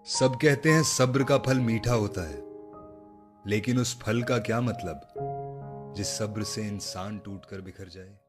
सब कहते हैं सब्र का फल मीठा होता है, लेकिन उस फल का क्या मतलब जिस सब्र से इंसान टूट कर बिखर जाए।